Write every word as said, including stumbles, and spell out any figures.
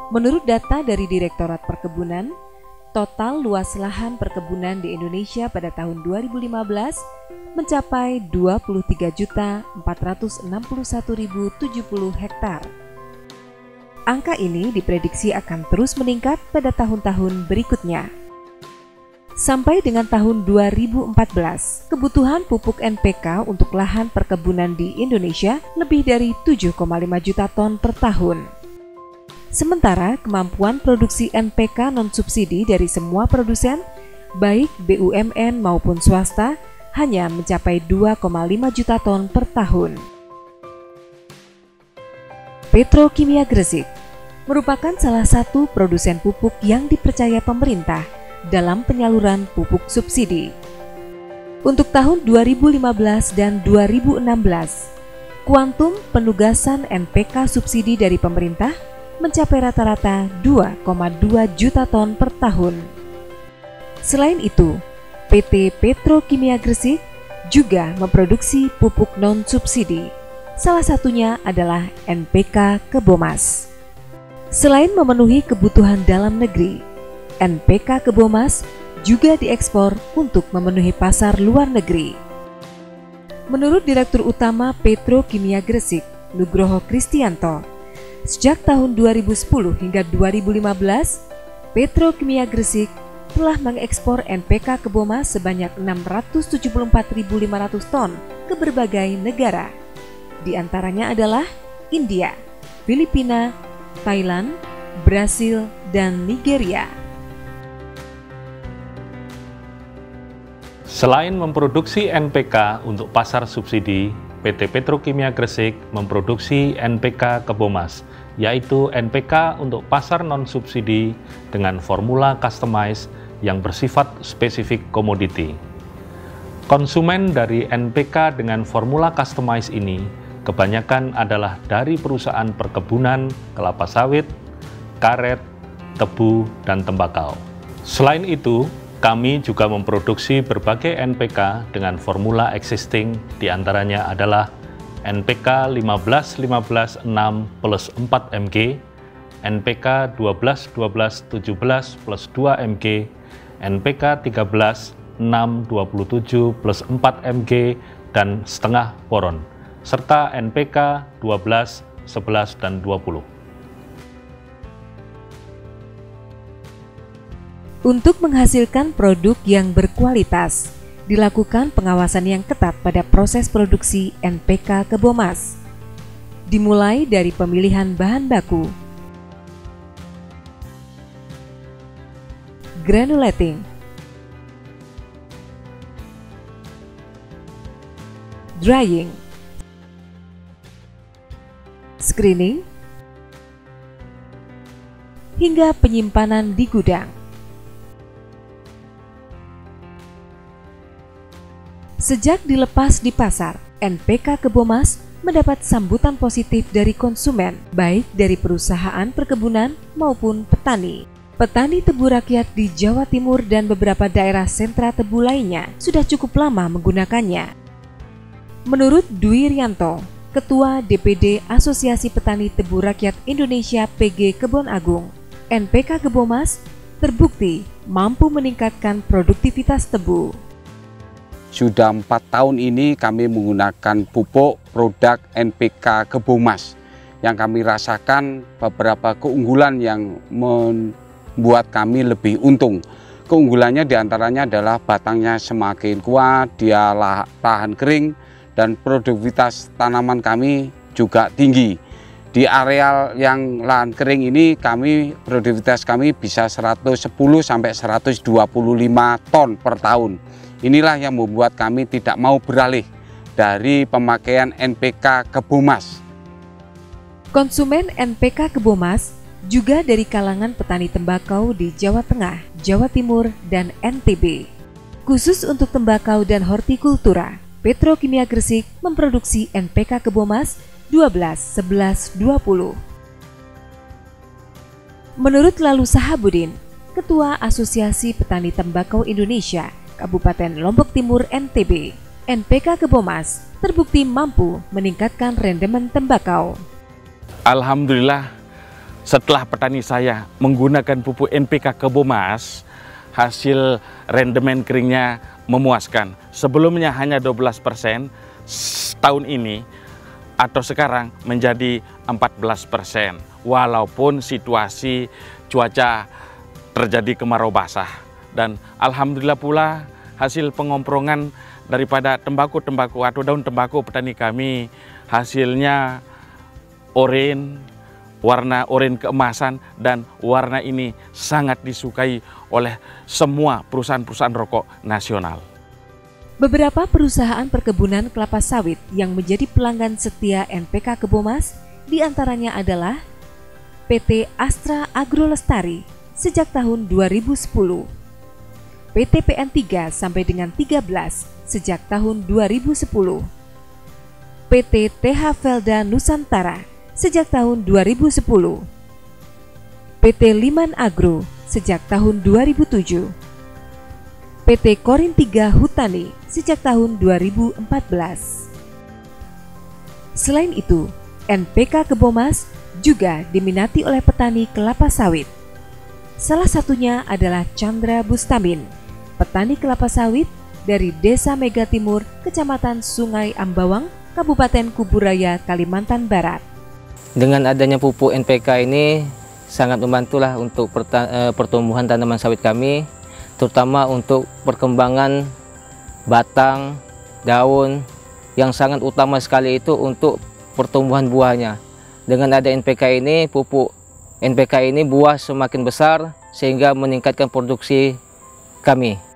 Menurut data dari Direktorat Perkebunan, total luas lahan perkebunan di Indonesia pada tahun dua ribu lima belas mencapai dua puluh tiga juta empat ratus enam puluh satu ribu tujuh puluh hektar. Angka ini diprediksi akan terus meningkat pada tahun-tahun berikutnya. Sampai dengan tahun dua ribu empat belas, kebutuhan pupuk N P K untuk lahan perkebunan di Indonesia lebih dari tujuh koma lima juta ton per tahun. Sementara kemampuan produksi N P K non-subsidi dari semua produsen, baik B U M N maupun swasta, hanya mencapai dua koma lima juta ton per tahun. Petrokimia Gresik merupakan salah satu produsen pupuk yang dipercaya pemerintah dalam penyaluran pupuk subsidi. Untuk tahun dua ribu lima belas dan dua ribu enam belas, kuantum penugasan N P K subsidi dari pemerintah mencapai rata-rata dua koma dua juta ton per tahun. Selain itu, P T Petrokimia Gresik juga memproduksi pupuk non-subsidi. Salah satunya adalah N P K Kebomas. Selain memenuhi kebutuhan dalam negeri, N P K Kebomas juga diekspor untuk memenuhi pasar luar negeri. Menurut Direktur Utama Petrokimia Gresik, Nugroho Kristianto, sejak tahun dua ribu sepuluh hingga dua ribu lima belas, Petrokimia Gresik telah mengekspor N P K Kebomas sebanyak enam ratus tujuh puluh empat ribu lima ratus ton ke berbagai negara. Di antaranya adalah India, Filipina, Thailand, Brasil, dan Nigeria. Selain memproduksi N P K untuk pasar subsidi, P T Petrokimia Gresik memproduksi N P K Kebomas, yaitu N P K untuk pasar non-subsidi dengan formula customized yang bersifat spesifik komoditi. Konsumen dari N P K dengan formula customized ini kebanyakan adalah dari perusahaan perkebunan, kelapa sawit, karet, tebu, dan tembakau. Selain itu, kami juga memproduksi berbagai N P K dengan formula existing, diantaranya adalah N P K lima belas lima belas enam plus empat M G, N P K dua belas dua belas tujuh belas plus dua M G, N P K tiga belas enam dua puluh tujuh plus empat M G dan setengah boron, serta N P K dua belas, sebelas, dan dua puluh. Untuk menghasilkan produk yang berkualitas, dilakukan pengawasan yang ketat pada proses produksi N P K Kebomas. Dimulai dari pemilihan bahan baku, granulating, drying, screening, hingga penyimpanan di gudang. Sejak dilepas di pasar, N P K Kebomas mendapat sambutan positif dari konsumen, baik dari perusahaan perkebunan maupun petani. Petani tebu rakyat di Jawa Timur dan beberapa daerah sentra tebu lainnya sudah cukup lama menggunakannya. Menurut Dwi Rianto, Ketua D P D Asosiasi Petani Tebu Rakyat Indonesia P G Kebon Agung, N P K Kebomas terbukti mampu meningkatkan produktivitas tebu. Sudah empat tahun ini kami menggunakan pupuk produk N P K Kebomas yang kami rasakan beberapa keunggulan yang membuat kami lebih untung. Keunggulannya diantaranya adalah batangnya semakin kuat, dia tahan kering, dan produktivitas tanaman kami juga tinggi. Di areal yang lahan kering ini kami produktivitas kami bisa seratus sepuluh sampai seratus dua puluh lima ton per tahun. Inilah yang membuat kami tidak mau beralih dari pemakaian N P K Kebomas. Konsumen N P K Kebomas juga dari kalangan petani tembakau di Jawa Tengah, Jawa Timur, dan N T B. Khusus untuk tembakau dan hortikultura, Petrokimia Gresik memproduksi N P K Kebomas dua belas, sebelas, dua puluh. Menurut Lalu Sahabudin, Ketua Asosiasi Petani Tembakau Indonesia, Kabupaten Lombok Timur N T B, N P K Kebomas terbukti mampu meningkatkan rendemen tembakau. Alhamdulillah, setelah petani saya menggunakan pupuk N P K Kebomas, hasil rendemen keringnya memuaskan. Sebelumnya hanya dua belas persen, tahun ini atau sekarang menjadi empat belas persen. Walaupun situasi cuaca terjadi kemarau basah. Dan alhamdulillah pula hasil pengomprongan daripada tembakau-tembakau atau daun tembakau petani kami, hasilnya oranye, warna oranye keemasan, dan warna ini sangat disukai oleh semua perusahaan-perusahaan rokok nasional. Beberapa perusahaan perkebunan kelapa sawit yang menjadi pelanggan setia N P K Kebomas diantaranya adalah P T Astra Agro Lestari sejak tahun dua ribu sepuluh, P T P N tiga sampai dengan tiga belas sejak tahun dua ribu sepuluh, P T T H Velda Nusantara sejak tahun dua ribu sepuluh, P T Liman Agro sejak tahun dua ribu tujuh, P T Korin tiga Hutani sejak tahun dua ribu empat belas. Selain itu, N P K Kebomas juga diminati oleh petani kelapa sawit. Salah satunya adalah Chandra Bustamin, petani kelapa sawit dari Desa Mega Timur, Kecamatan Sungai Ambawang, Kabupaten Kuburaya, Kalimantan Barat. Dengan adanya pupuk N P K ini sangat membantulah untuk pertumbuhan tanaman sawit kami, terutama untuk perkembangan batang, daun, yang sangat utama sekali itu untuk pertumbuhan buahnya. Dengan ada N P K ini, pupuk N P K ini buah semakin besar sehingga meningkatkan produksi kami.